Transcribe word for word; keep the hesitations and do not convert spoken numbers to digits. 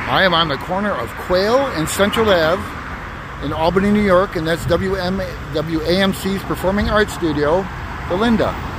I am on the corner of Quail and Central Ave in Albany, New York, and that's W A M C's Performing Arts Studio, the Linda.